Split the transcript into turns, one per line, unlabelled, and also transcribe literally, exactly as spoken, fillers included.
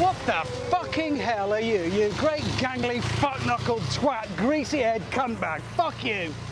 What the fucking hell are you, you great gangly fuck-knuckled twat, greasy-head cuntbag? Fuck you!